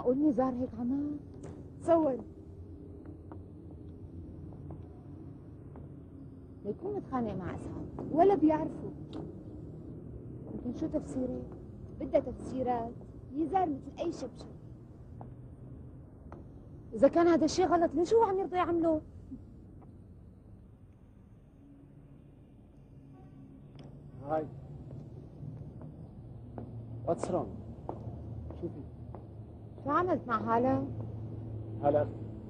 معقول نزار هيك عمل؟ تصور ليكون متخانق مع اسعد ولا بيعرفوا. يمكن شو تفسيرك؟ بدها تفسيرات، يزار مثل اي شبشب. اذا كان هذا الشيء غلط ليش هو عم يرضى يعمله؟ هاي واتس رونج؟ شوفي شو عملت مع هالة؟ هلا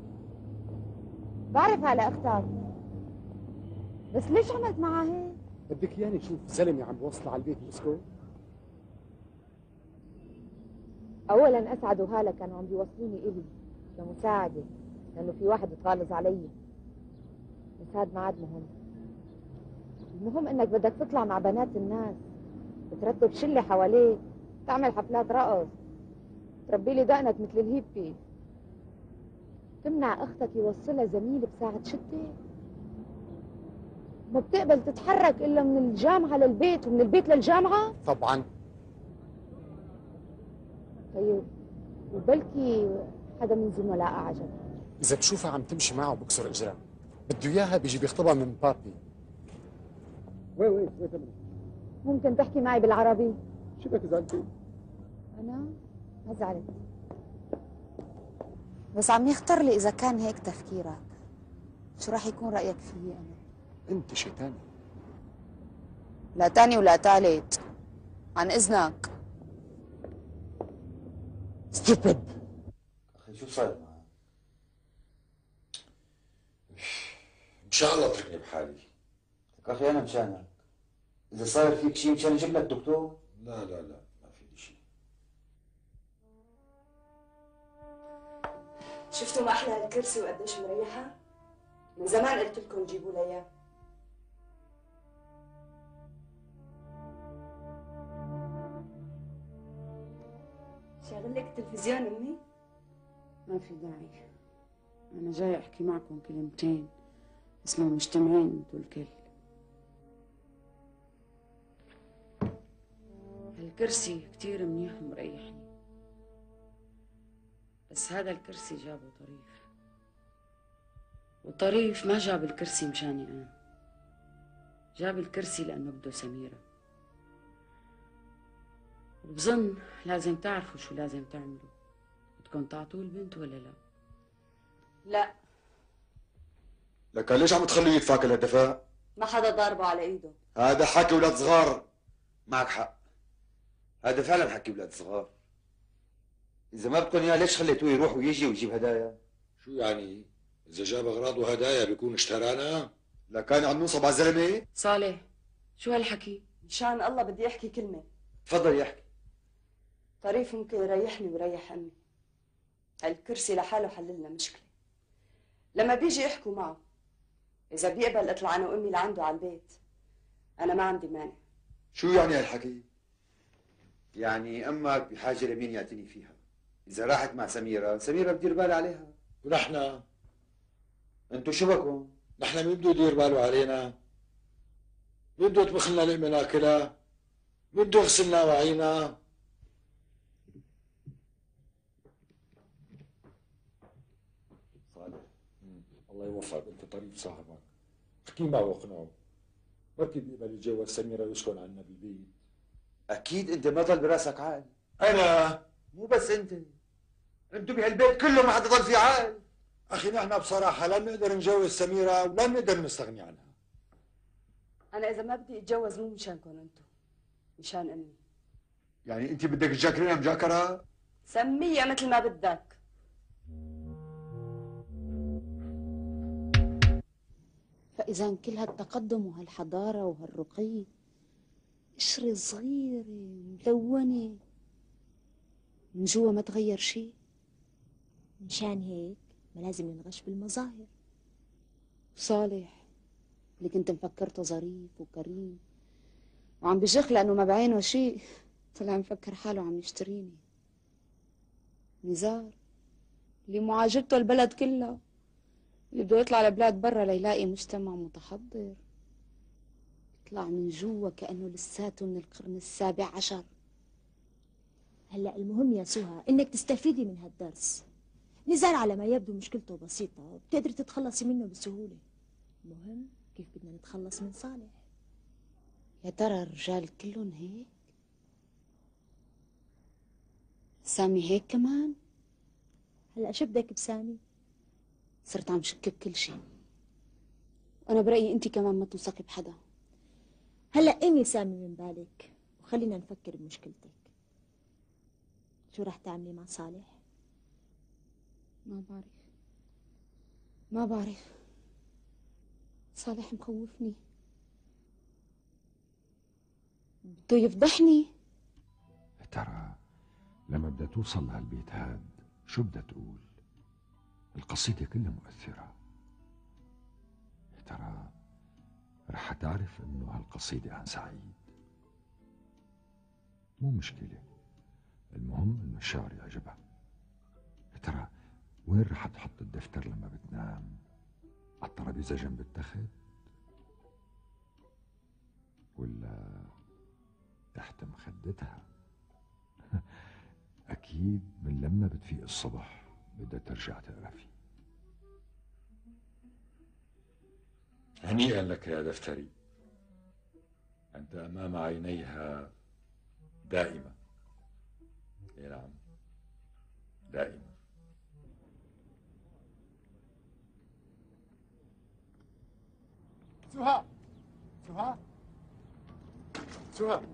بعرف هالة اختك، بس ليش عملت معها هيك؟ بدك اياني تشوف زلمه عم بوصله على البيت مسكو؟ اولا اسعد وهالة كانوا عم بيوصلوني الي كمساعده، لانه في واحد تغالظ علي، بس هذا ما عاد مهم. المهم انك بدك تطلع مع بنات الناس، ترتب شله حواليك، تعمل حفلات رقص، تربي لي دقنك مثل الهيبي، تمنع اختك يوصلها زميل بساعة شتى، ما بتقبل تتحرك الا من الجامعة للبيت ومن البيت للجامعة. طبعا. طيب وبلكي حدا من زملائها عجب، اذا بشوفها عم تمشي معه بكسر اجرها، بده اياها بيجي بيخطبها من بابي. وين ممكن تحكي معي بالعربي؟ شو بدك زعلتي؟ انا ما زعلت، بس عم يخطر لي اذا كان هيك تفكيرك شو راح يكون رايك فيي انا؟ انت شيطان. لا تاني ولا تالت، عن اذنك. ستوبد. اخي شو صاير معك؟ ان شاء الله اتركني بحالي. لك اخي انا مشانك، اذا صاير فيك شيء مشان اجيب لك دكتور. لا لا لا ما في شيء. شفتوا ما احلى الكرسي وقديش مريحه؟ من زمان قلت لكم جيبوا لي اياه. شغل لك التلفزيون امي؟ ما في داعي، أنا جاي أحكي معكم كلمتين اسمه مجتمعين انتوا الكل. هالكرسي كتير منيح ومريحني، بس هذا الكرسي جابه طريف، وطريف ما جاب الكرسي مشاني أنا، جاب الكرسي لأنه بده سميرة. وبظن لازم تعرفوا شو لازم تعملوا، بدكم تعطوه البنت ولا لا؟ لا. لك ليش عم تخليه يتفاكل هالدفاع؟ ما حدا ضاربه على ايده. هذا حكي ولاد صغار. معك حق، هذا فعلا حكي ولاد صغار. اذا ما بدكم اياه ليش خليتوه يروح ويجي ويجيب هدايا؟ شو يعني؟ اذا جاب اغراض وهدايا بيكون اشترانا؟ لا كان عم ننصب على الزلمه؟ صالح شو هالحكي؟ مشان الله بدي احكي كلمه. تفضل يحكي. طريف ممكن يريحني ويريح امي. هالكرسي لحاله حل لنا مشكله. لما بيجي يحكوا معه اذا بيقبل اطلع انا وامي لعنده على البيت، انا ما عندي مانع. شو يعني هالحكي؟ يعني امك بحاجه لمين يعتني فيها. اذا راحت مع سميره، سميره بدير بالها عليها. ونحن؟ انتو شو بكم؟ نحن مين بده يدير باله علينا؟ مين بده يطبخ لنا لقمه ناكلها؟ مين بده يغسلنا وعينا؟ صالح الله يوفقك، انت طريف صاحبك. احكي معه واقنعه، بركي بيقبل يتجوز سميره ويسكن عنا بالبيت. اكيد انت ما ضل براسك عقل. انا مو بس انتو بهالبيت كله ما حدا ضل في عقل. اخي نحن بصراحه لا بنقدر نجوز سميره ولا بنقدر نستغني عنها. انا اذا ما بدي اتجوز مو مشانكم انتم، مشان امي. يعني انت بدك تجاكرينا مجاكره؟ سميها مثل ما بدك. فإذا كل هالتقدم وهالحضارة وهالرقي، قشرة صغيرة ملونة من جوا ما تغير شيء. مشان هيك ما لازم ينغش بالمظاهر. صالح اللي كنت مفكرته ظريف وكريم وعم بجخ لأنه ما بعينه شيء، طلع مفكر حاله عم يشتريني. نزار اللي معاجبته البلد كلها، اللي بده يطلع لبلاد برا ليلاقي مجتمع متحضر، يطلع من جوا كأنه لساته من القرن ال17. هلا المهم يا سهى انك تستفيدي من هالدرس. نزار على ما يبدو مشكلته بسيطة وبتقدري تتخلصي منه بسهولة. المهم كيف بدنا نتخلص من صالح. يا ترى الرجال كلهم هيك؟ سامي هيك كمان؟ هلا شو بدك بسامي؟ صرت عم شك بكل شيء. وانا برأيي انت كمان ما توثقي بحدا. هلا امي سامي من بالك وخلينا نفكر بمشكلتك. شو رح تعملي مع صالح؟ ما بعرف. صالح مخوفني، بده يفضحني. يا ترى لما بدها توصل لهالبيت هاد شو بدها تقول؟ القصيدة كلها مؤثرة. يا ترى رح تعرف انه هالقصيدة عن سعيد؟ مو مشكلة، المهم انه الشعر يعجبها. يا ترى وين رح تحط الدفتر لما بتنام؟ على الترابيزة جنب التخت؟ ولا تحت مخدتها؟ أكيد من لما بتفيق الصبح بدها ترجع تقرا فيه. هنيئا لك يا دفتري، أنت أمام عينيها دائما. اي نعم، دائما. سهى سهى سهى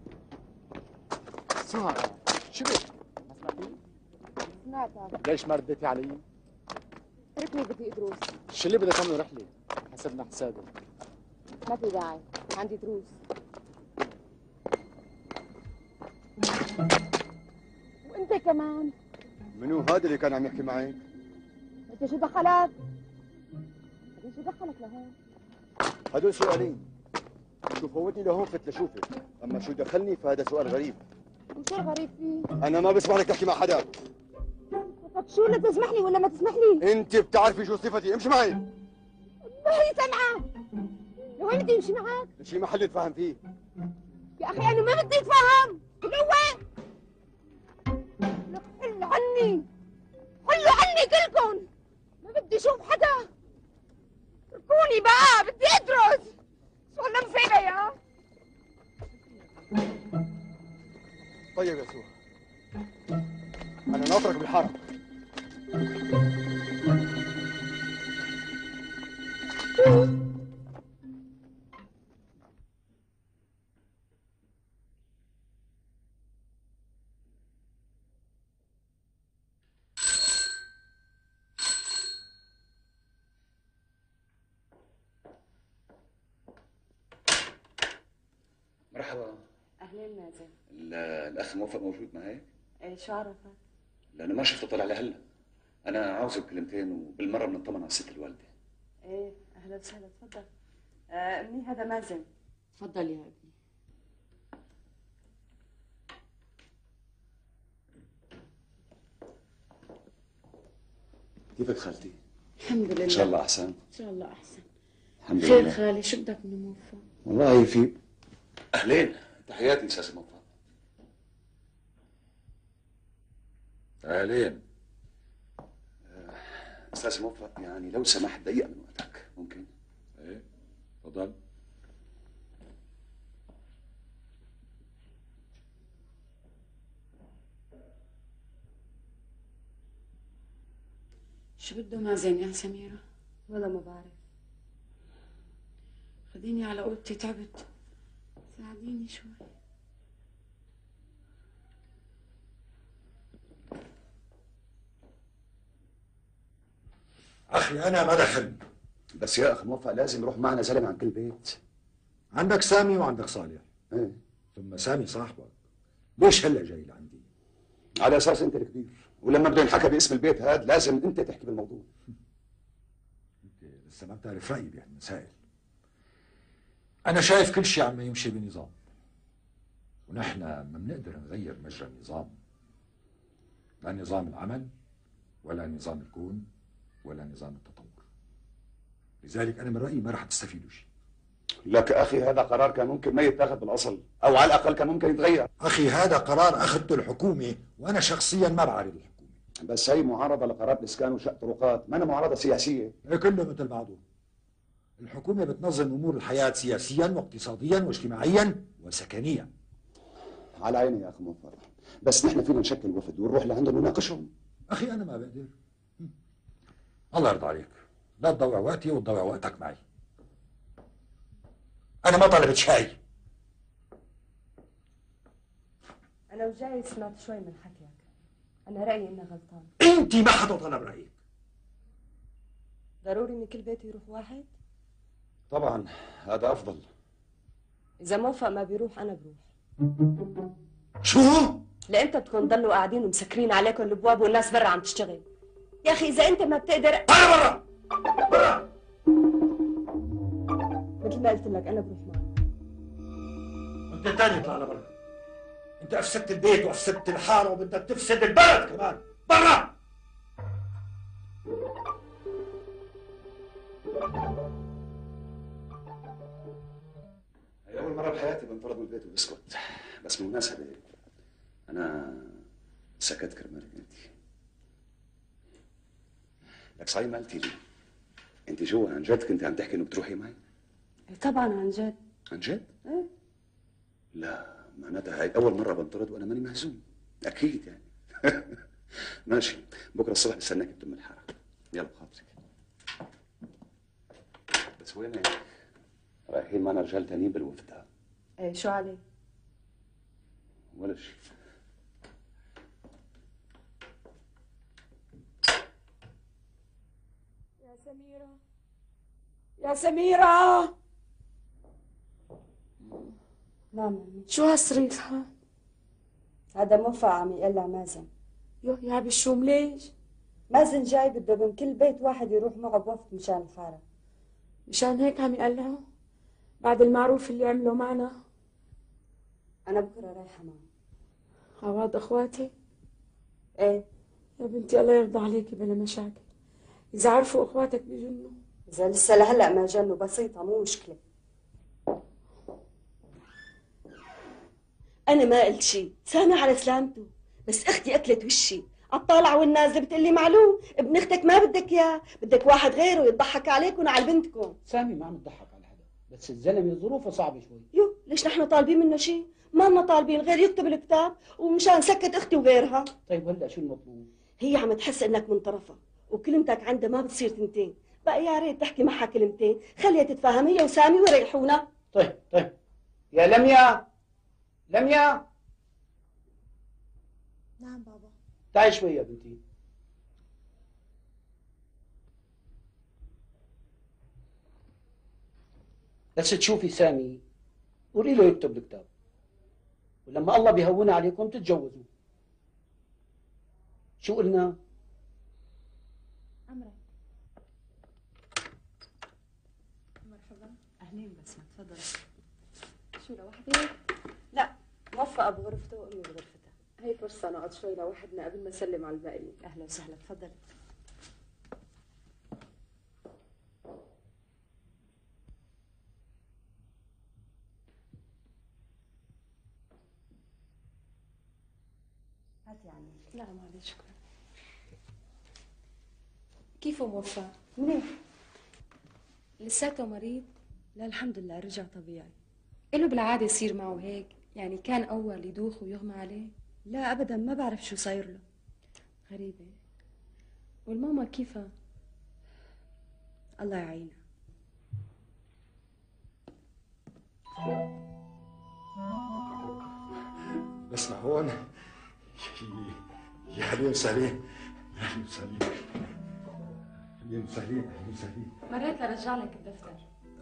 سهى، شو بك؟ ما سمعتي؟ سمعتك. ليش ما رديتي علي؟ اتركني بدي ادرس. شو اللي بدك تعمله رحلة؟ حسبنا حسابي. ما في داعي، عندي دروس. وانت كمان. منو هذا اللي كان عم يحكي معك؟ انت شو دخلك؟ شو دخلك لهون؟ هدول سؤالين، شو فوتني لهون فت لشوفك، اما شو دخلني فهذا سؤال غريب. وشو الغريب فيه؟ انا ما بسمح لك تحكي مع حدا. طب شو، لا تسمح لي ولا ما تسمح لي؟ انت بتعرفي شو صفتي، امشي معي. ما هي سمعة. لوين بدي امشي معك؟ شي محل نتفاهم فيه. يا اخي انا ما بدي اتفاهم. لوين؟ لك حلوا عني، حلوا عني كلكم. ما بدي اشوف حدا. اتركوني بقى، بدي ادرس. شو هاللمسة يا؟ طيب يا سوى، انا ناطرك بالحاره. مرحبا. اهلين مازن. الاخ موفق موجود معي؟ ايه، شو عرفك؟ لانه ما شفته طلع لهلا. انا عاوزه بكلمتين وبالمره بنطمن على الست الوالده. ايه، اهلا وسهلا، تفضل. امي هذا مازن. تفضل يا ابني. كيفك خالتي؟ الحمد لله. ان شاء الله احسن. ان شاء الله احسن. الحمد خير لله. خالي، شو بدك من موفق؟ والله في اهلين، تحياتي استاذ موفق. اهلين. استاذ موفق، يعني لو سمحت دقيقه من وقتك ممكن؟ ايه تفضل. شو بده مازن يا سميرة؟ والله ما بعرف. خديني على اوضتي، تعبت. ساعديني شوي. اخي انا ما دخل. بس يا اخ موفق لازم يروح معنا زلمه عن كل بيت. عندك سامي وعندك صالح. ايه. ثم سامي صاحبك، ليش هلا جاي لعندي؟ على اساس انت الكبير، ولما بده ينحكى باسم البيت هذا لازم انت تحكي بالموضوع. انت لسه ما بتعرف رايي بهالمسائل. انا شايف كل شيء عم يمشي بنظام، ونحن ما بنقدر نغير مجرى النظام. لا نظام العمل ولا نظام الكون ولا نظام التطور. لذلك انا من رايي ما رح تستفيدوا شيء. لك اخي هذا قرار كان ممكن ما يتاخذ بالاصل، او على الاقل كان ممكن يتغير. اخي هذا قرار اخذته الحكومه، وانا شخصيا ما بعارض الحكومه. بس هي معارضه لقرار الاسكان وشق طرقات، ما أنا معارضه سياسيه. كله مثل بعضه. الحكومه بتنظم امور الحياه سياسيا واقتصاديا واجتماعيا وسكنيا. على عيني يا اخي موفق، بس نحن فينا نشكل وفد ونروح لعندهم ونناقشهم. اخي انا ما بقدر. الله يرضى عليك، لا تضيع وقتي وتضيع وقتك معي. انا ما طلبت شاي. انا وجاي سمعت شوي من حكيك، انا رايي اني غلطان. انت ما حدا طلب رايك. ضروري من كل بيت يروح واحد؟ طبعا هذا افضل. اذا موفق ما بيروح انا بروح. شو؟ لامتى بدكم تضلوا قاعدين ومسكرين عليكم الابواب والناس برا عم تشتغل؟ يا اخي اذا انت ما بتقدر انا برا برا. مثل ما قلت لك انا بروح معك. انت تاني اطلع لبرا. انت افسدت البيت وافسدت الحاره وبدك تفسد البلد كمان. برا. هي اول مره بحياتي بنطرد من البيت وبسكت، بس بالمناسبه انا سكت كرمالك انت. لك صحيح ما قلتي لي انت جوا عن جد كنت عم تحكي انه بتروحي معي؟ طبعا عن جد. عن جد؟ ايه. لا معناتها هاي اول مره بنطرد وانا ماني مهزوم، اكيد يعني. ماشي، بكره الصبح بستناك بتم الحاره. يلا بخاطرك. بس وينك؟ رايحين معنا رجال تانيين بالوفد ها؟ ايه شو عليه؟ ولا شيء. يا سميرة، يا سميرة. نعم أمي. شو هالصريخ ها؟ هذا موفق عم يقلع مازن. يا بالشوم ليش؟ مازن جاي بده من كل بيت واحد يروح معه بوفد مشان الحاره. مشان هيك عم يقلعوا؟ بعد المعروف اللي عمله معنا؟ انا بكره رايحه معه. عواد اخواتي؟ ايه. يا بنتي الله يرضى عليكي بلا مشاكل. اذا عرفوا اخواتك بجنوا. اذا لسه لهلا ما جنوا بسيطه مو مشكله. أنا ما قلت شيء، سامع على سلامته، بس أختي أكلت وشي، عالطالعة والنازلة بتقلي معلوم، ابن أختك ما بدك إياه، بدك واحد غيره يضحك عليكم وعلى بنتكم. سامي ما عم تضحك على حدا، بس الزلمة ظروفه صعبة شوي. يو، ليش نحن طالبين منه شيء؟ ما لنا طالبين غير يكتب الكتاب ومشان سكت أختي وغيرها. طيب هلا شو المطلوب؟ هي عم تحس إنك من طرفها، وكلمتك عندها ما بتصير تنتين، بقى يا ريت تحكي معها كلمتين، خليها تتفاهم هي وسامي ويريحونا. طيب يا لميا، لميا. نعم بابا. تعي شوي يا بنتي. بس تشوفي سامي قولي له يكتب الكتاب، ولما الله بيهون عليكم تتجوزوا. شو قلنا؟ أمرك. مرحبا. اهلين بسمة، تفضلي. شو لوحدك؟ لا، موفقة بغرفته وامي بغرفتها. هي فرصة نقعد شوي لوحدنا قبل ما نسلم على الباقيين. اهلا وسهلا، تفضلي. هاتي عني. لا معلش شكرا. كيفه موفق؟ منيح. لساته مريض؟ لا الحمد لله رجع طبيعي. إله بالعادة يصير معه هيك؟ يعني كان أول يدوخ ويغمى عليه؟ لا أبدا ما بعرف شو صاير له. غريبة. والماما كيفها؟ الله يعينها. بس لهون. يا اهلين وسهلين، اهلين وسهلين، اهلين وسهلين، اهلين وسهلين. مريت لرجع لك الدفتر.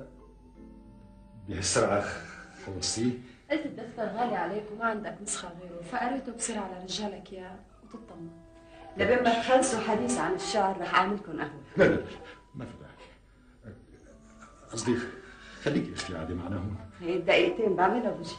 بهالسرعة خلصتيه؟ قلت الدفتر غالي عليك وما عندك نسخة غيره، فقريته بسرعة لرجع لك إياه وتطمن. لبين ما تخلصوا حديث عن الشعر رح أعملكم قهوة. لا لا لا ما في داعي. قصدي خليكي اختي قاعدة معنا هون. هي دقيقتين بعملها وبجي.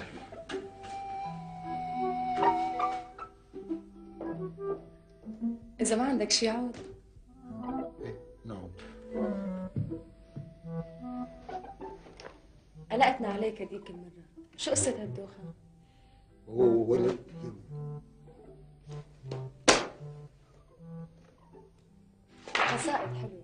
إذا ما عندك شي عود. نعود. علقتنا عليك هديك المرة، شو قصة هالدوخة؟ ولا قصائد حلوة.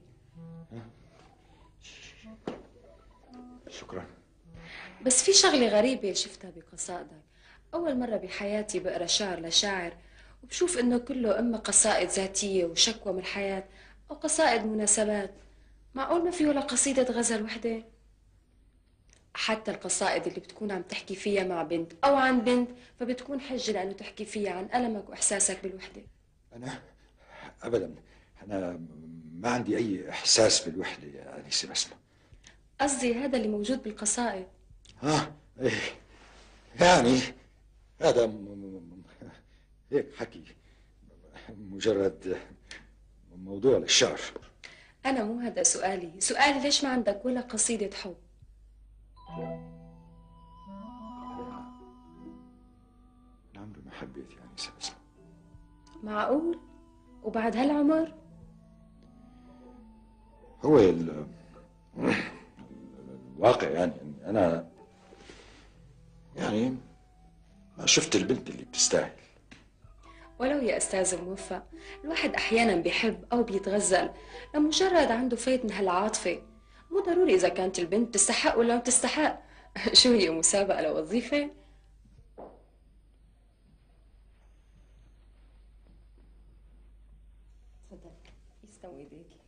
شكرا. بس في شغلة غريبة شفتها بقصائدك. أول مرة بحياتي بقرا شعر لشاعر وبشوف إنه كله إما قصائد ذاتية وشكوى من الحياة أو قصائد مناسبات. معقول ما في ولا قصيدة غزل وحدة؟ حتى القصائد اللي بتكون عم تحكي فيها مع بنت أو عن بنت فبتكون حجة لأنه تحكي فيها عن ألمك وإحساسك بالوحدة. أنا أبدا، أنا ما عندي أي إحساس بالوحدة يا أنسة بسمة. قصدي هذا اللي موجود بالقصائد. إيه يعني هذا هيك حكي، مجرد موضوع للشعر. أنا مو هذا سؤالي، سؤالي ليش ما عندك ولا قصيدة حب؟ أنا عمري ما حبيت يا أنسة بسمة. معقول؟ وبعد هالعمر؟ هو الواقع يعني أنا يعني ما شفت البنت اللي بتستاهل. ولو يا أستاذ موفق، الواحد أحيانا بيحب أو بيتغزل لمجرد عنده فايت من هالعاطفة، مو ضروري إذا كانت البنت تستحق ولا ما تستحق. شو هي مسابقة لوظيفة؟ تفضل يستوي ايديكي.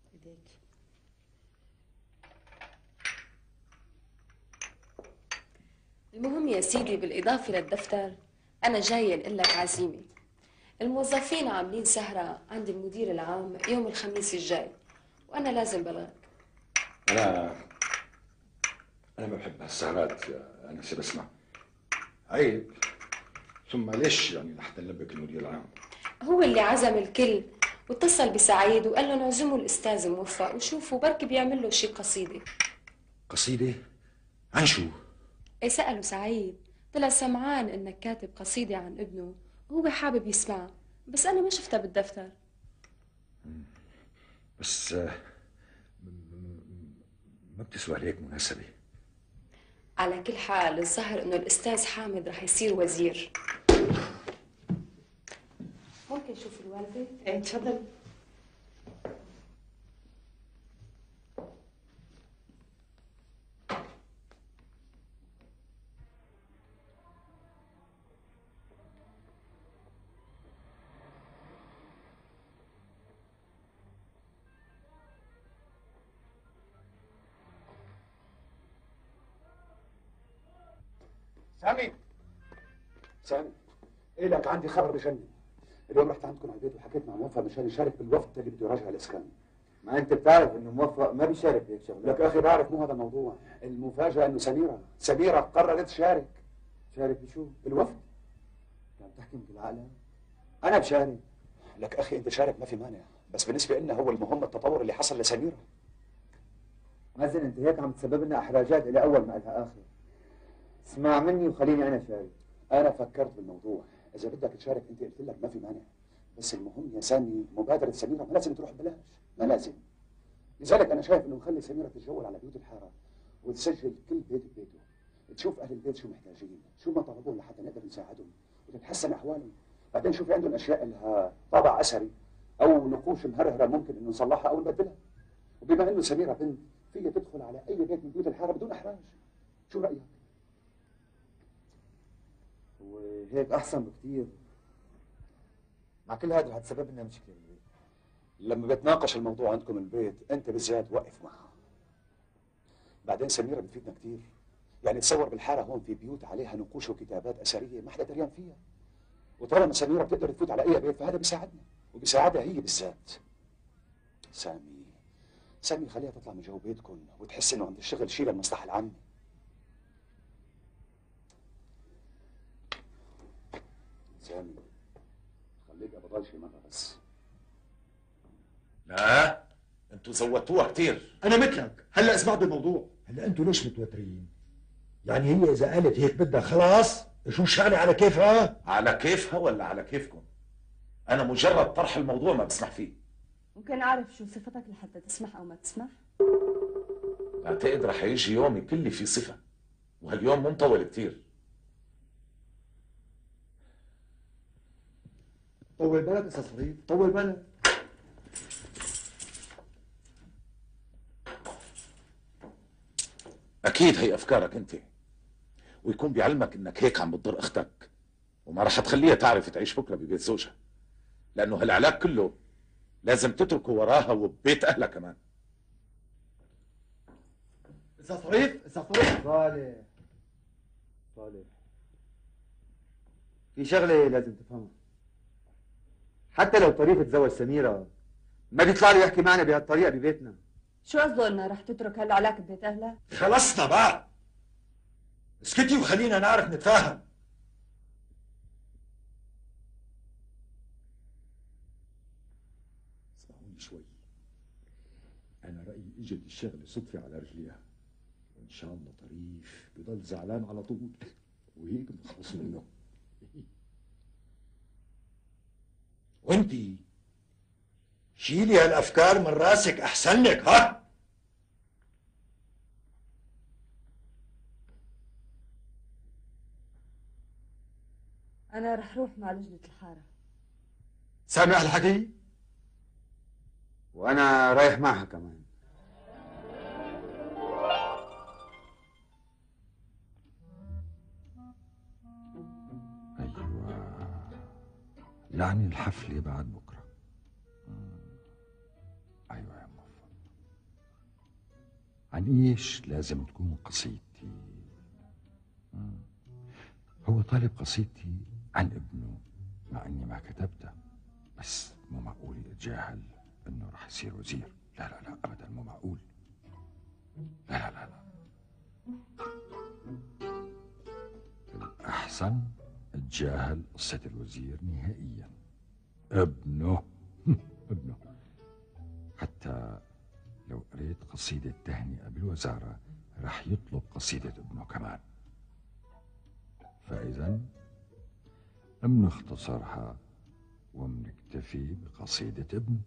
المهم يا سيدي، بالإضافة للدفتر أنا جاية نقول لك عزيمة. الموظفين عاملين سهرة عند المدير العام يوم الخميس الجاي وأنا لازم بلغك. أنا ما بحب هالسهرات يا أنسة بسمة، عيب. ثم ليش يعني لحتى نلبك المدير العام؟ هو اللي عزم الكل واتصل بسعيد وقال له نعزمه الأستاذ موفق وشوفوا بركي بيعمل له شي قصيدة. قصيدة؟ عن شو؟ ايه سأله سعيد، طلع سمعان انك كاتب قصيدة عن ابنه وهو حابب يسمعها، بس انا ما شفتها بالدفتر. بس ما بتسوى هيك مناسبة. على كل حال الظاهر انه الاستاذ حامد رح يصير وزير. ممكن نشوف الوالدة؟ ايه تفضل. سامي، ايه لك؟ عندي خبر بجنن. اليوم رحت عندكم على البيت وحكيت مع موفق مشان يشارك بالوفد اللي بده يراجع الاسكان. ما انت بتعرف انه موفق ما بيشارك بهيك شغله. لك اخي بعرف، مو هذا الموضوع. المفاجأة انه سميرة قررت تشارك. شارك بشو؟ بالوفد. عم تحكي مثل عقلك؟ انا بشارك. لك اخي انت شارك ما في مانع، بس بالنسبة لنا هو المهم التطور اللي حصل لسميرة. مازن انت هيك عم تسبب لنا احراجات الى اول ما الها اخر. اسمع مني وخليني انا شارك. انا فكرت بالموضوع، اذا بدك تشارك انت قلت لك ما في مانع، بس المهم يا سامي مبادرة سميرة ما لازم تروح ببلاش، ما لازم. لذلك انا شايف انه نخلي سميرة تتجول على بيوت الحارة وتسجل كل بيت ببيته، تشوف اهل البيت شو محتاجين، شو ما طلبوا لحتى نقدر نساعدهم وتتحسن احوالهم. بعدين شوفي عندهم اشياء لها طابع اثري او نقوش مهرهرة ممكن انه نصلحها او نبدلها. وبما انه سميرة بنت فيها تدخل على اي بيت من بيوت الحارة بدون احراج. شو رايك؟ وهيك احسن بكثير. مع كل هذا رح تسبب لنا مشكله بالبيت. لما بتناقش الموضوع عندكم البيت انت بالذات وقف معها. بعدين سميرة بتفيدنا كثير، يعني تصور بالحاره هون في بيوت عليها نقوش وكتابات اثريه ما حدا دريان فيها، وطالما سميرة بتقدر تفوت على اي بيت فهذا بيساعدنا وبيساعدها هي بالذات. سامي خليها تطلع من جو بيتكم وتحس انه عند الشغل شيء للمصلحه العامه. سامي خليك ابطال شي مره بس. لا انتوا زودتوها كتير. انا مثلك هلا اسمع بالموضوع. هلا انتوا ليش متوترين؟ يعني هي اذا قالت هيك بدها خلاص شو الشغله على كيفها؟ على كيفها ولا على كيفكم؟ انا مجرد طرح الموضوع ما بسمح فيه. ممكن اعرف شو صفتك لحتى تسمح او ما تسمح؟ بعتقد رح يجي يوم كل في صفه وهاليوم مو مطول كتير. طول بالك استاذ صريف، طول بالك. اكيد هي افكارك انت، ويكون بيعلمك انك هيك عم بتضر اختك، وما رح تخليها تعرف تعيش بكره ببيت زوجها، لانه هالعلاق كله لازم تتركه وراها وببيت اهلها كمان. استاذ صريف، استاذ صريف. صالح صالح، في شغله لازم تفهمها. حتى لو طريف تزوج سميره ما بيطلع له يحكي معنا بهالطريقه ببيتنا. شو قصده انه رح تترك هالعلاقه ببيت اهلها؟ خلصنا بقى، اسكتي وخلينا نعرف نتفاهم. اسمعوني شوي، انا رايي اجت الشغله صدفه على رجليها، وان شاء الله طريف بضل زعلان على طول وهيك بنخلص منه. وانتي شيلي هالافكار من راسك احسن لك. ها انا رح روح مع لجنه الحاره. سامع الحكي؟ وانا رايح معها كمان. يعني الحفلة بعد بكرة. أيوة يا موفق. عن إيش لازم تكون قصيدتي؟ هو طالب قصيدتي عن ابنه، مع إني ما كتبتها، بس مو معقول يتجاهل إنه رح يصير وزير. لا لا لا أبدا، مو معقول. لا لا لا لا، الأحسن اتجاهل قصة الوزير نهائيا. ابنه ابنه. حتى لو قريت قصيدة تهنئة بالوزارة رح يطلب قصيدة ابنه كمان. فإذا بنختصرها وبنكتفي بقصيدة ابنه.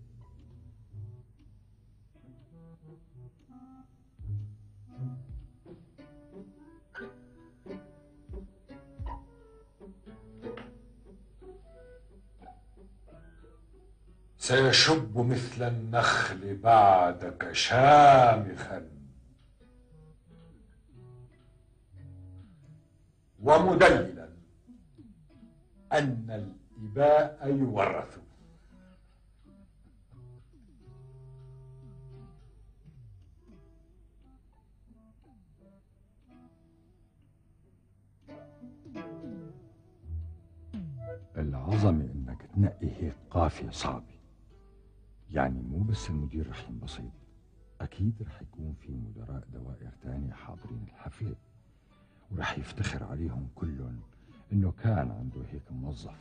سيشب مثل النخل بعدك شامخا، ومدللا أن الإباء يورث. العظمة إنك تنقي هيك قافية صعبة. يعني مو بس المدير رح ينبسط، أكيد رح يكون في مدراء دوائر تانية حاضرين الحفلة، ورح يفتخر عليهم كلهم إنه كان عنده هيك موظف.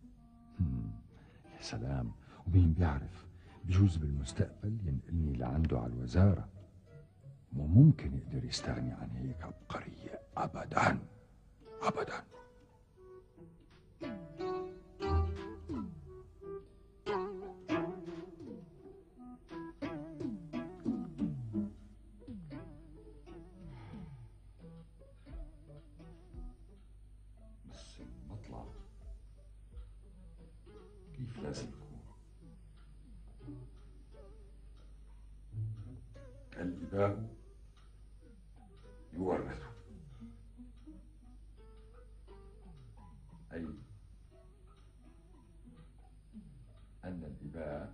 يا سلام، ومين بيعرف، بجوز بالمستقبل ينقلني لعنده على الوزارة. مو ممكن يقدر يستغني عن هيك عبقرية أبدا أبدا. بس المطلع كيف لازم يكون؟ الإباء يورث، أي أن الإباء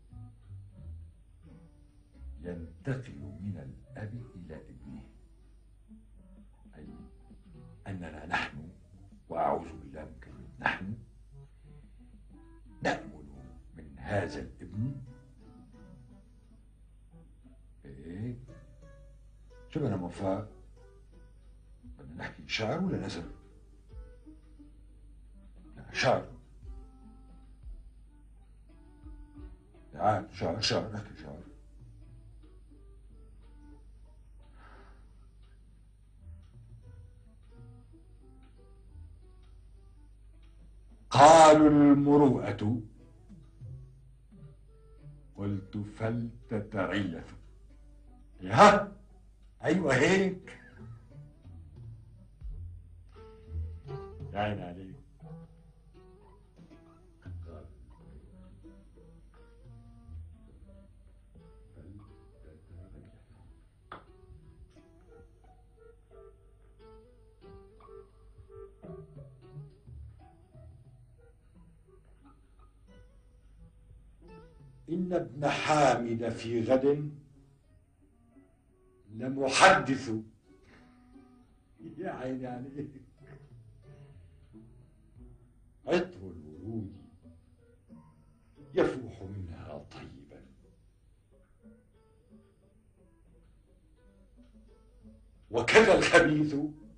ينتقل من الأب إلى ابنه، أي أننا نحن، وأعوذ بالله من كلمة نحن، نأمل من هذا الابن. إيه؟ شو بدنا موفق؟ بدنا نحكي شعر ولا نثر؟ لا شعر. تعال شعر شعر، نحكي شعر. قالوا المروءة، قلت فلتتعيث. ها ايوه هيك. يا عيني عليك. إن ابن حامد في غد لمحدث. يا عيني عليك. عطر الورود يفوح منها طيبا، وكذا الخبيث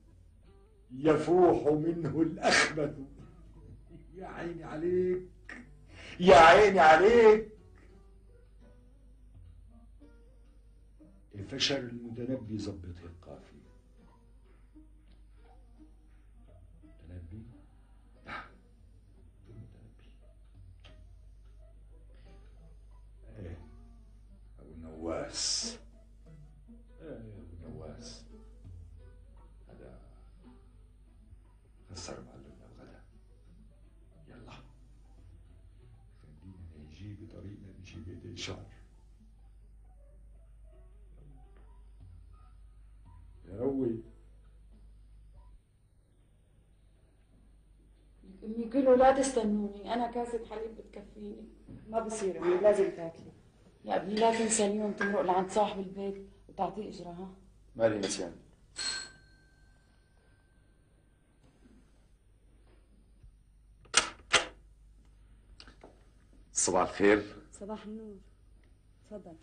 يفوح منه الأخبث. يا عيني عليك، يا عيني عليك. فشل المتنبي ظبط القافية. المتنبي؟ لا، المتنبي. ايه، أبو النواس. ايه أبو النواس، هذا خسر معلمنا الغدا. يلا خلينا نجي بطريقنا نجي بيدي شعر. روي. امي قولوا لا تستنوني، انا كاسة حليب بتكفيني. ما بصير امي، لازم تاكلي. يا ابني لا تنسى اليوم تمرق لعند صاحب البيت وتعطيه اجره. ها مالي نسيان. صباح الخير. صباح النور، تفضل.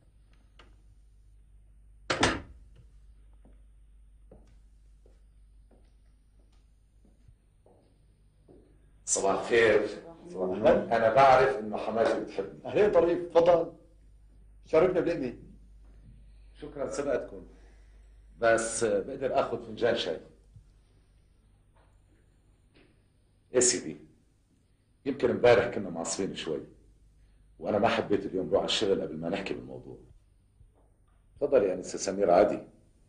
صباح الخير. صباح الخير. أنا بعرف إنه حماتي بتحبني. أهلين طريف، تفضل شاركنا بلقمة. شكرا سبقتكم، بس بقدر آخذ فنجان شاي. إيه سيدي، يمكن امبارح كنا معصبين شوي، وأنا ما حبيت اليوم روح على الشغل قبل ما نحكي بالموضوع. تفضلي يا أنسة سميرة، عادي.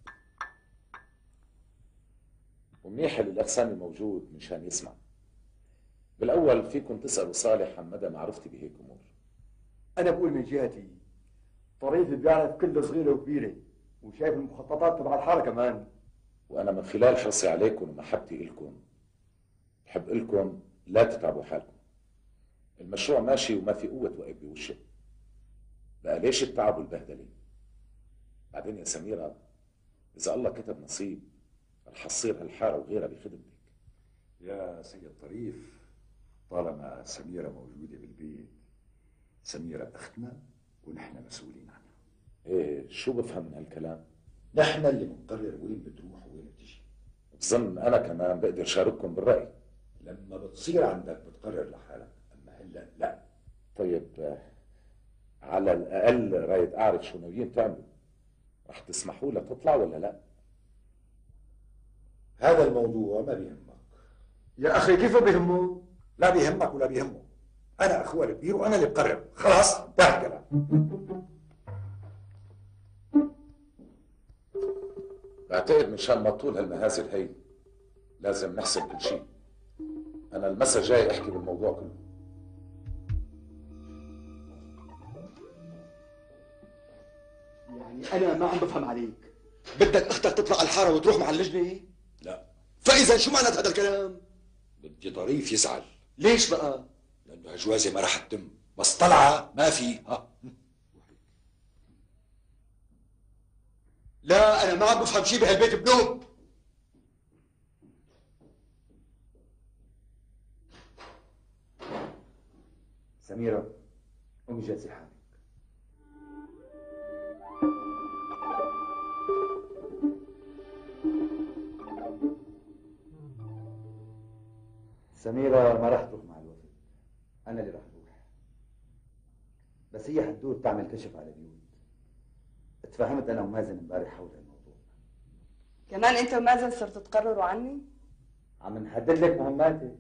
ومنيح اللي الأخ سامي موجود مشان يسمع. بالأول فيكم تسألوا صالح عن مدى معرفتي بهيك أمور. أنا بقول من جهتي طريف بيعرف كل صغيرة وكبيرة، وشايف المخططات تبع الحارة كمان. وأنا من خلال حرصي عليكم ومحبتي إلكم بحب إلكم لا تتعبوا حالكم. المشروع ماشي وما في قوة توقف بوشه. بقى ليش التعب والبهدلة؟ بعدين يا سميرة، إذا الله كتب نصيب رح تصير هالحارة وغيرها بخدمتك. يا سيد طريف، طالما سميرة موجودة بالبيت، سميرة أختنا ونحن مسؤولين عنها. إيه، شو بفهم من هالكلام؟ نحن اللي بنقرر وين بتروح ووين بتجي. بظن أنا كمان بقدر شارككم بالرأي. لما بتصير عندك بتقرر لحالك، أما هلا لا. طيب على الأقل رايد أعرف شو ناويين تعملوا. رح تسمحوا لها تطلع ولا لا؟ هذا الموضوع ما بيهمك. يا أخي كيف بيهمه؟ لا بيهمك ولا بيهمه. أنا أخوها الكبير وأنا اللي بقرر. خلاص انتهى الكلام. بعتقد مشان ما طول هالمهازل هي لازم نحسب كل شيء. أنا المسا جاي أحكي بالموضوع كله. يعني أنا ما عم بفهم عليك. بدك أختك تطلع الحارة وتروح مع اللجنة؟ لا. فإذا شو معنى هذا الكلام؟ بدي طريف يزعل. ليش بقى؟ لأنه هالجوازة ما رح تتم، بس طلعة ما في. لا أنا ما عم بفهم شيء بهالبيت بنوب. سميرة، قومي جهزي حالك. سميرة ما راح تروح مع الوفد، أنا اللي راح أروح. بس هي حتدور تعمل كشف على بيوت. اتفاهمت أنا ومازن امبارح حول الموضوع. كمان أنت ومازن صرتوا تقرروا عني؟ عم نحدد لك مهماتي.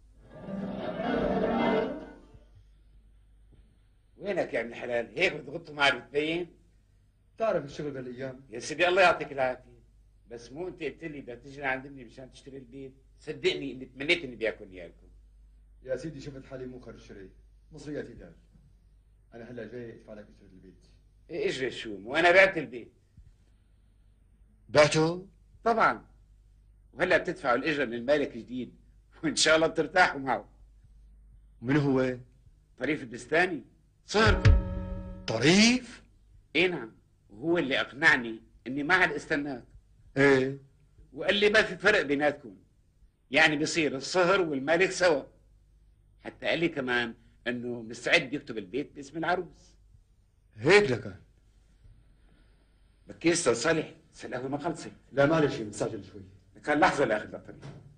وينك يا ابن الحلال؟ هيك بتغطوا معي بتبين؟ بتعرف الشغل بهالايام. يا سيدي الله يعطيك العافيه. بس مو انت قلت لي بدك تيجي لعندني مشان تشتري البيت؟ صدقني اني تمنيت اني بياكل اياكم. يا سيدي شفت حالي مو خرج شري، مصرياتي دال. انا هلا جاي ادفع لك اجره البيت. اجري شو؟ وانا بعت البيت. بعته؟ طبعا. وهلا بتدفعوا الاجره من المالك الجديد، وان شاء الله بترتاحوا معه. من هو؟ طريف البستاني، صهركم. طريف؟ اي نعم، وهو اللي اقنعني اني ما عاد استناك. ايه؟ وقال لي ما في فرق بيناتكم، يعني بصير الصهر والمالك سوا. حتى قال لي كمان انه مستعد يكتب البيت باسم العروس. هيك لكان؟ بكير استاذ صالح، القهوه ما خلصت. لا معلش مستعجل شوي. كان لحظه لاخذ لطريق.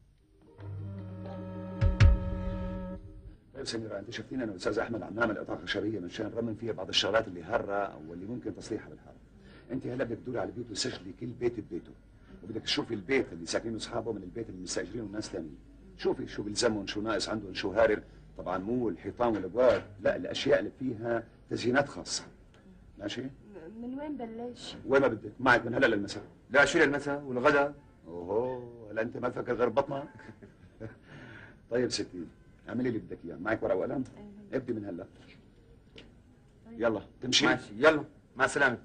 طيب سميرة، انت شفتينا انا والاستاذ احمد عم نعمل قطع خشبيه مشان نرمم فيها بعض الشغلات اللي هره واللي ممكن تصليحها بالحاره. انت هلا بدك تدوري على البيوت وتسجلي كل بيت ببيته، وبدك تشوفي البيت اللي ساكنينه اصحابه من البيت اللي مستاجرينه الناس ثانيين. شوفي شو بيلزمهم، شو ناقص عندهم، شو هارر. طبعا مو الحيطان والابواب، لا، الاشياء اللي فيها تزيينات خاصه. ماشي؟ من وين بلش؟ وين ما بدك، معك من هلا للمساء. لا شو للمساء والغدا؟ اوه، هلا انت ما تفكر غير بطنك؟ طيب ستي، اعملي اللي بدك اياه. معك ورقه وقلم؟ ابدي من هلا. يلا تمشي؟ ماشي، يلا مع السلامه.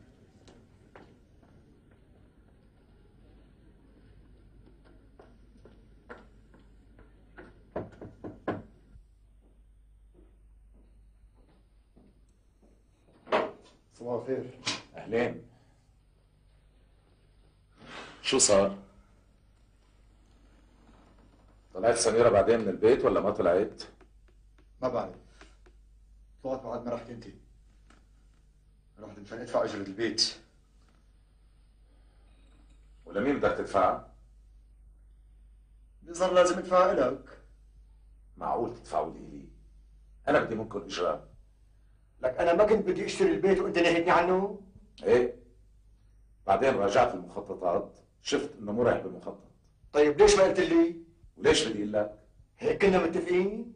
صباح الخير. اهلين. شو صار؟ طلعت سميرة بعدين من البيت ولا ما طلعت؟ ما بعرف. طلعت بعد ما رحت انت. رحت مشان ادفع اجرة البيت. ولمين بدك تدفعها؟ بيظهر لازم ادفع لك. معقول تدفعوا لي؟ انا بدي منكم اجرة. لك انا ما كنت بدي اشتري البيت وانت نهيتني عنه؟ ايه؟ بعدين راجعت المخططات، شفت انه مو رايح بالمخطط. طيب ليش ما قلت لي؟ وليش بدي اقول لك؟ هيك كنا متفقين؟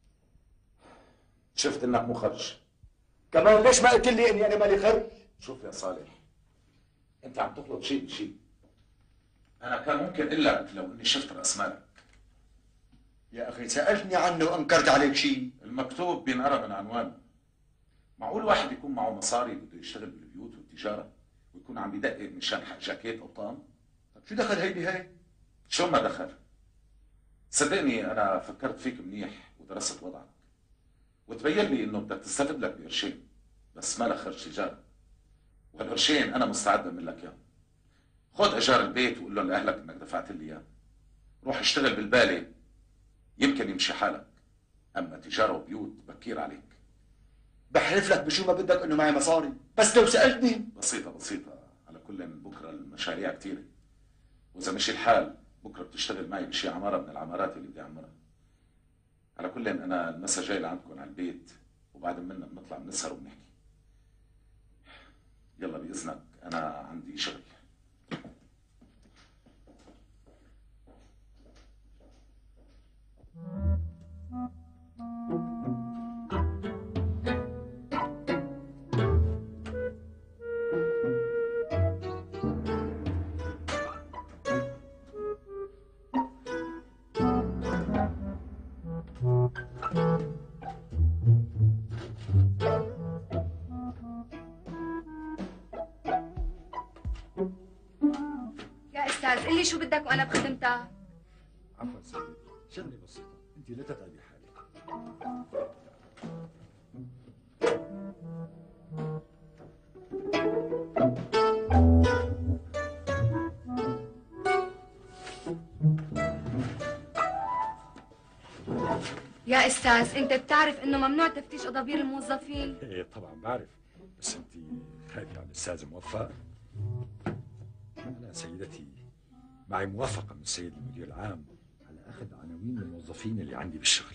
شفت انك مو خرج. كمان ليش ما قلت لي اني انا مالي خرج؟ شوف يا صالح، انت عم تخلط شيء بشيء. انا كان ممكن اقول لك لو اني شفت راس مالك. يا اخي سالتني عنه وانكرت عليك شيء. المكتوب بينقرا من عنوانه. معقول واحد يكون معه مصاري بده يشتغل بالبيوت والتجاره ويكون عم يدقق مشان حق جاكيت او طقم؟ طيب شو دخل هي بهي؟ شو ما دخل؟ صدقني انا فكرت فيك منيح ودرست وضعك، وتبين لي انه بدك تستفد لك بقرشين، بس ما لك خرج تجاره. وهالقرشين انا مستعد اعمل لك اياهم. خذ اجار البيت وقول لهم لاهلك انك دفعت لي اياه. روح اشتغل بالبالي يمكن يمشي حالك، اما تجاره وبيوت بكير عليك. بحلف لك بشو ما بدك انه معي مصاري، بس لو سالتني. بسيطه. على كل بكره المشاريع كثيره، واذا مشي الحال بكره بتشتغل معي بشي عماره من العمارات اللي بدي اعمرها. على كل انا المسا جاي لعندكم على البيت، وبعد منا بنطلع بنسهر وبنحكي. يلا باذنك انا عندي شغل. يا استاذ قل لي شو بدك وانا بخدمتك. عفوا سيدي، شغلة بسيطة، انت لا تتعبي حالك. يا استاذ انت بتعرف انه ممنوع تفتيش ادابير الموظفين؟ ايه طبعا بعرف، بس انت خايفة على الاستاذ موفق. انا سيدتي معي موافقة من السيد المدير العام على اخذ عناوين الموظفين اللي عندي بالشغل.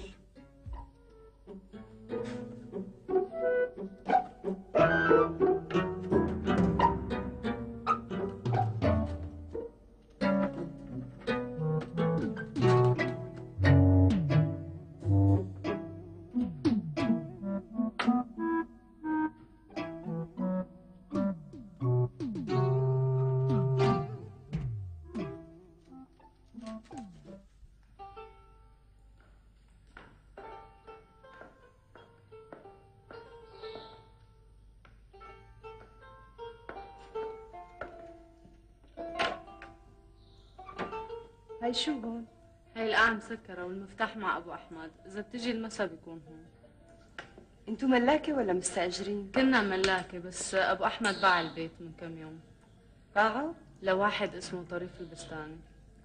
هاي شو هون؟ هاي القاعة مسكرة والمفتاح مع أبو أحمد، إذا بتجي المسا بيكون هون. انتو ملاكة ولا مستأجرين؟ كنا ملاكة بس أبو أحمد باع البيت من كم يوم. باعه؟ لواحد اسمه طريف البستاني.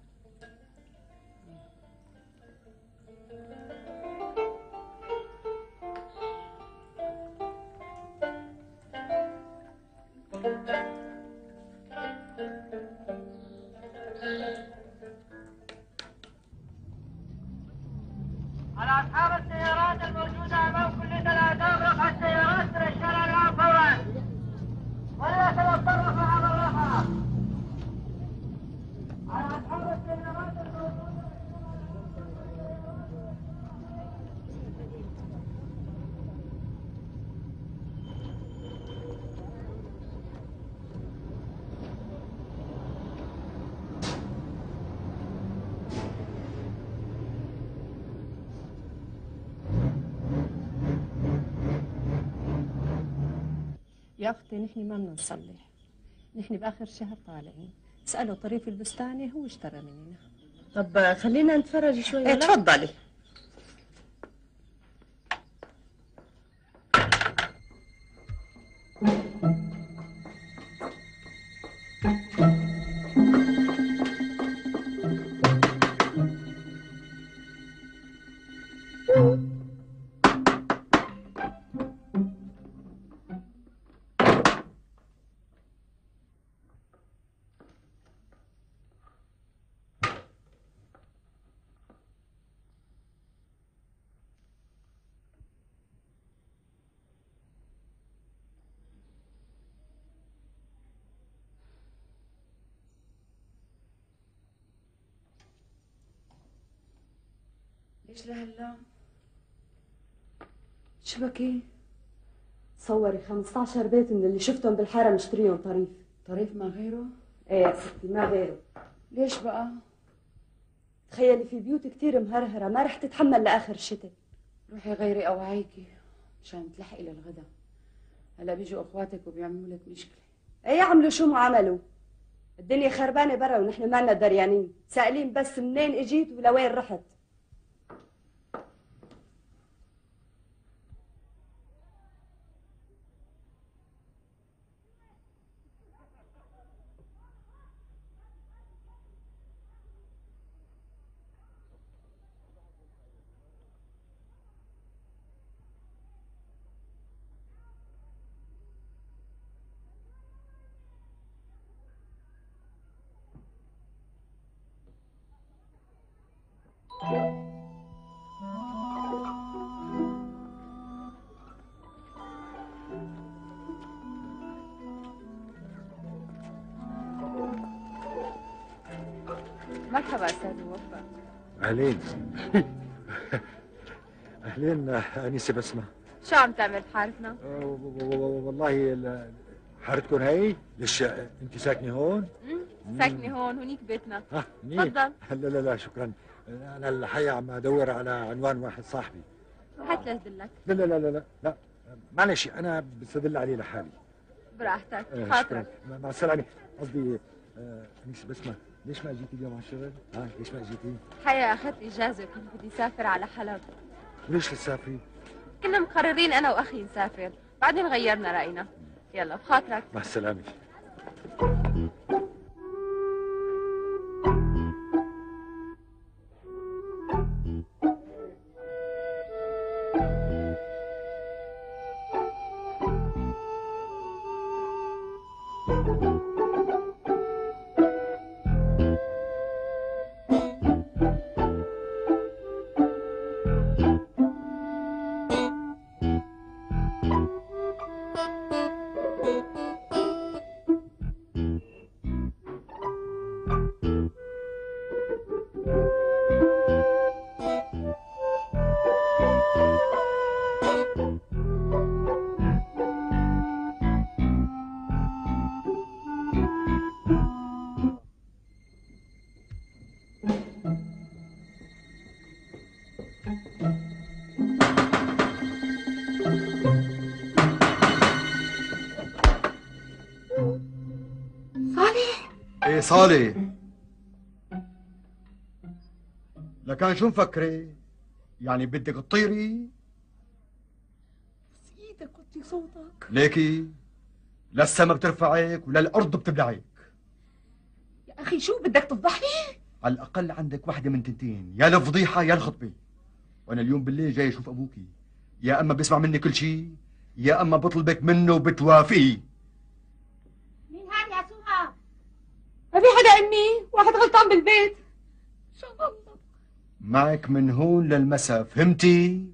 على أصحاب السيارات الموجودة أمام كلية الآداب رفع السيارات من الشارع العام فورا وليتطرق على الراحة. على أصحاب السيارات الموجودة يا أختي نحن ما بدنا نصلح، نحن بآخر شهر طالعين، اسألوا طريف البستاني هو اشترى مننا. طب خلينا نتفرج شوي. إيه، تفضلي. ليش لهلا؟ شبكي؟ تصوري 15 بيت من اللي شفتهم بالحارة مشتريهم طريف. طريف ما غيره؟ ايه يا ستي ما غيره. ليش بقى؟ تخيلي في بيوت كتير مهرهرة ما رح تتحمل لآخر الشتاء. روحي غيري أوعيكي مشان تلحقي للغدا. هلا بيجوا اخواتك وبيعملوا لك مشكلة. ايه يعملوا شو ما عملوا؟ الدنيا خربانة برا ونحن ما لنا دريانين، سائلين بس منين اجيت ولوين رحت. مرحبا استاذ موفق. اهلين. اهلين انسه بسمه. شو عم تعمل بحارتنا؟ والله حارتكم هي؟ ليش انت ساكنه هون؟ ساكنه هون، هونيك بيتنا. هنيك؟ تفضل. لا شكرا. انا الحقيقه عم ادور على عنوان واحد صاحبي. هات لهدلك. لا معلش انا بستدل عليه لحالي. براحتك خاطرك. مع السلامه. قصدي انسه بسمه، ليش ما اجيتي اليوم على الشغل؟ ليش ما اجيتي؟ الحقيقة اخذت اجازة وكنت بدي اسافر على حلب. ليش تسافري؟ كنا مقررين انا واخي نسافر، بعدين غيرنا راينا. يلا بخاطرك. مع السلامة. صالح. لكان شو مفكري؟ يعني بدك تطيري؟ بس ايدك وطي صوتك. ليكي لا السما بترفعك ولا الارض بتبلعك. يا اخي شو بدك تفضحني؟ على الاقل عندك وحده من تنتين، يا الفضيحه يا الخطبه. وانا اليوم بالليل جاي اشوف ابوكي، يا اما بسمع مني كل شيء يا اما بطلبك منه وبتوافقي. مين هاد يا سوها؟ ما في حدا امي، واحد غلطان بالبيت. شو الله. معك من هون للمسا، فهمتي؟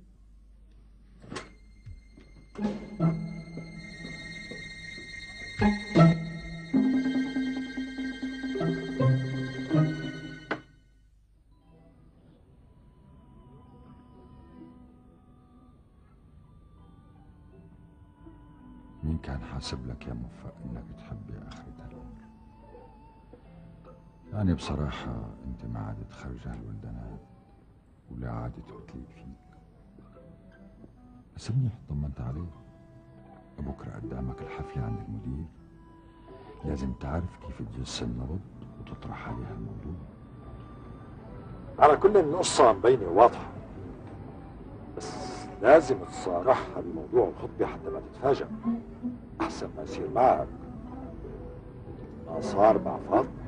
مين كان حاسب لك يا موفق انك تحبي اخرة الامر؟ يعني بصراحة انت ما عادت خرجة الولدانات ولا عادت قتلي فيك، بس منيح طمنت عليك. بكرة قدامك الحفلة عند المدير، لازم تعرف كيف تجس النبض وتطرح عليها الموضوع. على كل القصة مبينة واضحة، بس لازم تصارحها بموضوع الخطبة حتى ما تتفاجأ، أحسن ما يصير معك ما صار مع فاطمة.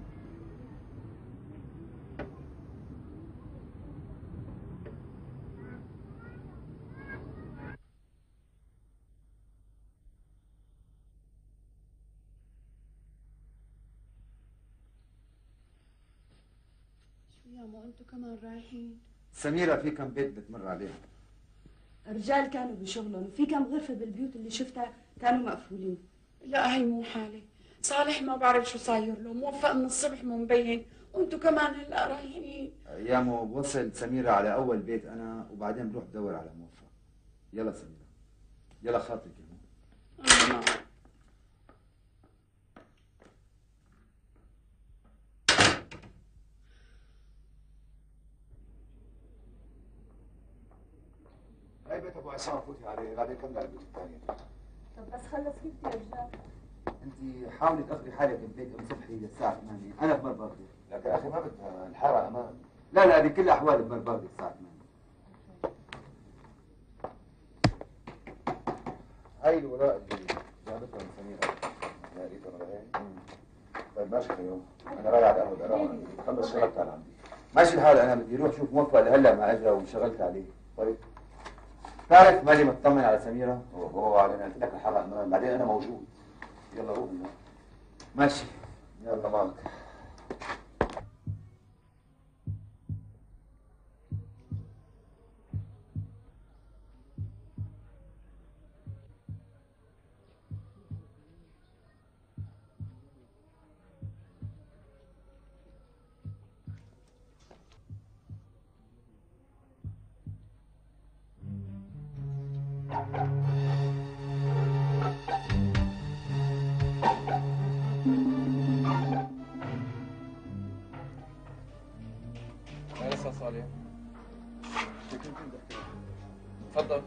شو يا مو انتوا كمان رايحين؟ سميرة في كم بيت بتمر عليها؟ رجال كانوا بشغلهم وفي كم غرفة بالبيوت اللي شفتها كانوا مقفولين. لا هي مو حالة. صالح ما بعرف شو صاير له، موفق من الصبح مو مبين، وانتوا كمان هلا رايحين. يا مو بوصل سميرة على أول بيت أنا وبعدين بروح بدور على موفق. يلا سميرة، يلا خاطرك يا مو. هاي بيت ابو عصام فوتي عليه، بعدين كمل على البيت الثاني. طب بس خلص كيف يا رجال؟ أنت حاولي تاخذي حالك من بيت أم صبحي للساعة 8، أنا بمر باردة. لك يا اخي ما بدها الحاره امان. لا بكل الأحوال بمر باردة الساعة 8. هاي الوراق اللي جابتها من سميرة يا ريتها ولا هي؟ طيب ماشي خيو، انا رايح على القهوه الاراوغ، خلص شغلك تعال عندي. ماشي الحال، أنا بدي أروح شوف موفق لهلا ما أجا وانشغلت عليه. طيب بتعرف مالي مطمن على سميرة؟ هو علينا قلت لك الحاره امان، بعدين انا موجود. يلا روح هلا. ماشي يلا معك. لسه صالح. تفضل.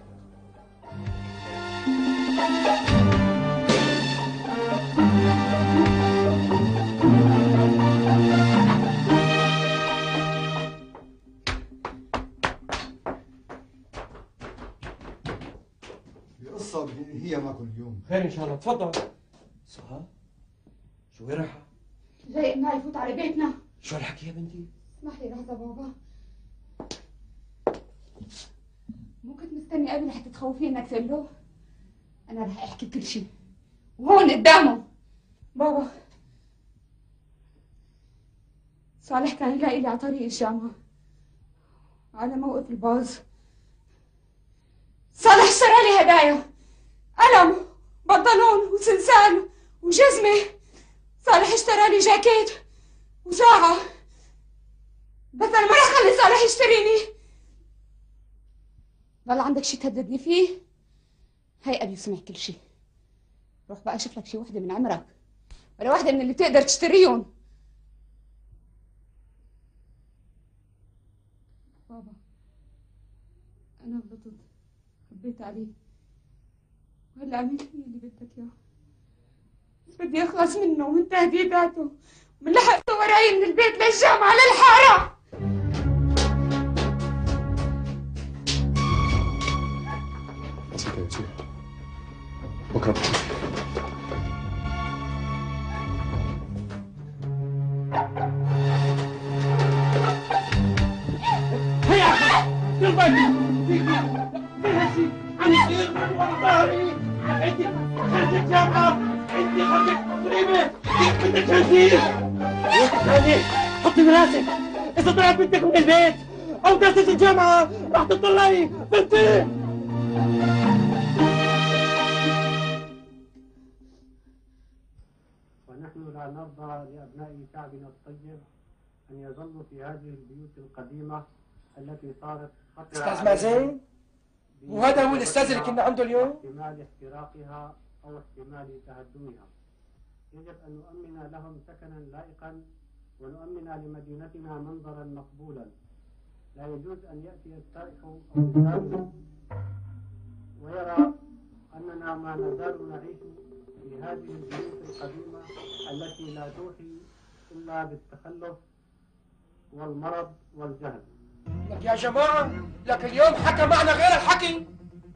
القصة بدي انهيها معكم اليوم. خير ان شاء الله، تفضل. سهى شو وين رايحة؟ جاي ابنها يفوت على بيتنا. شو هالحكي يا بنتي؟ اسمح لي لحظة بابا. مو كنت مستني قبل حتى تخوفيه انك تقول له؟ انا رح احكي كل شيء وهون قدامه. بابا صالح كان يلاقي لي على طريق الجامعة على موقف الباص. صالح اشترى لي هدايا، قلم، بنطلون وسلسال وجزمة. صالح اشترى لي جاكيت وساعة، بس أنا ما رح خلي صالح يشتريني. ضل عندك شي تهددني فيه؟ هي أبي سمع كل شي. روح بقى شوف لك شي وحدة من عمرك، ولا وحدة من اللي تقدر تشتريهم. بابا أنا غلطت، خبيت عليه، وهلا عملت لي اللي بدك إياه، بس بدي أخلص منه ومن تهديداته ومن لحقته وراي من البيت للجامعة للحارة. بكره بتشوفي. هيا تربطي فيك هالشيء عم يصير ورا ظهري. انت خرجت الجامعه، انت خرجت مصيبه، كيف بدك تهزيني؟ وانت حطي براسك اذا طلعت بنتك من البيت او درست الجامعه راح تطلعي بنتي. ونحن لا نرضى لأبناء شعبنا الطيب أن يظلوا في هذه البيوت القديمة التي صارت خطرة. أستاذ مازن، وهذا هو الأستاذ اللي كنا عنده اليوم؟ احتمال احتراقها أو احتمال تهدمها. يجب أن نؤمن لهم سكنا لائقا ونؤمن لمدينتنا منظرا مقبولا. لا يجوز أن يأتي السائح أو الزائر ويرى أننا ما نزال نعيش في هذه البيوت القديمة التي لا توحي إلا بالتخلف والمرض والجهل. لك يا جماعة، لك اليوم حكى معنا غير الحكي.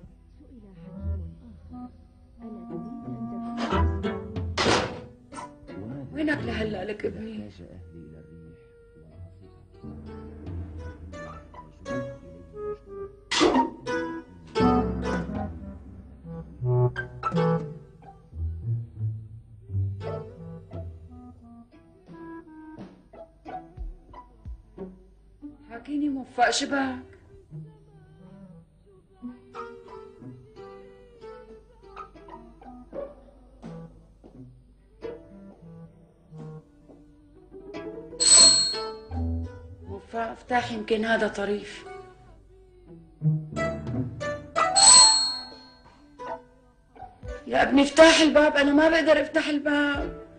وينك لهلا لك ابني؟ حكيني موفق شبك. موفق افتح، يمكن هذا طريف. يا ابني افتح الباب، انا ما بقدر افتح الباب.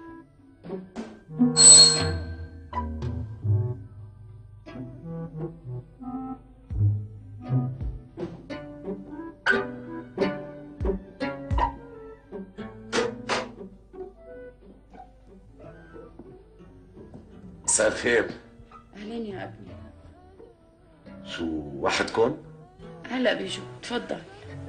مساء الخير. اهلين يا ابني. شو وحدكم؟ هلا بيجوا، تفضل.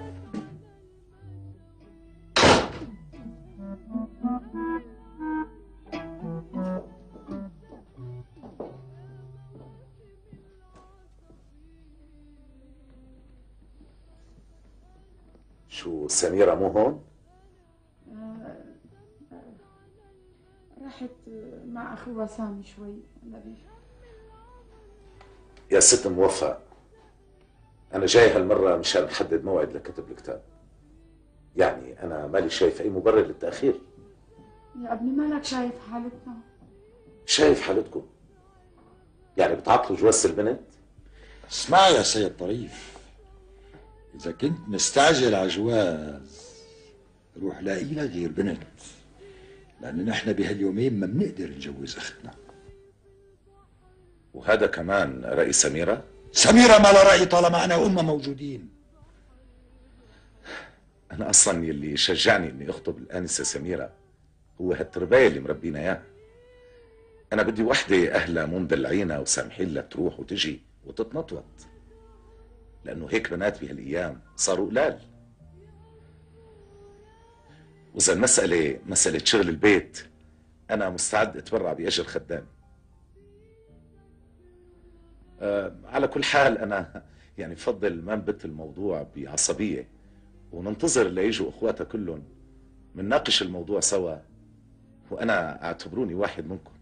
شو سميرة مو هون؟ راحت مع اخوها سامي شوي. هلا بيجي. يا ست موفق، أنا جاي هالمرة مشان نحدد موعد لكتب الكتاب. يعني أنا مالي شايف أي مبرر للتأخير. يا ابني مالك شايف حالتنا؟ شايف حالتكم؟ يعني بتعطلوا جوازة البنت؟ اسمع يا سيد طريف، إذا كنت مستعجل على جواز روح لاقي لك غير بنت، لأن نحن بهاليومين ما بنقدر نجوز أختنا. وهذا كمان رأي سميرة؟ سميرة ما لها رأي طالما أنا وأمها موجودين. أنا أصلا يلي شجعني إني أخطب الآنسة سميرة هو هالترباية اللي مربينا إياها. أنا بدي وحدة أهلها مو مدلعينها وسامحين لها تروح وتجي وتتنطوط، لأنه هيك بنات بهالأيام صاروا قلال. وإذا المسألة مسألة شغل البيت أنا مستعد أتبرع بأجر خدام. على كل حال أنا يعني بفضل ما نبت الموضوع بعصبية وننتظر ليجوا أخواتها كلهم منناقش الموضوع سوا، وأنا اعتبروني واحد منكم.